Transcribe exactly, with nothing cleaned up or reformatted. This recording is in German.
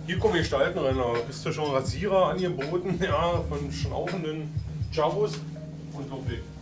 Hier kommen Gestaltenrenner. Ist ja schon Rasierer angeboten, ja, von schnaufenden Chavos. Unglaublich.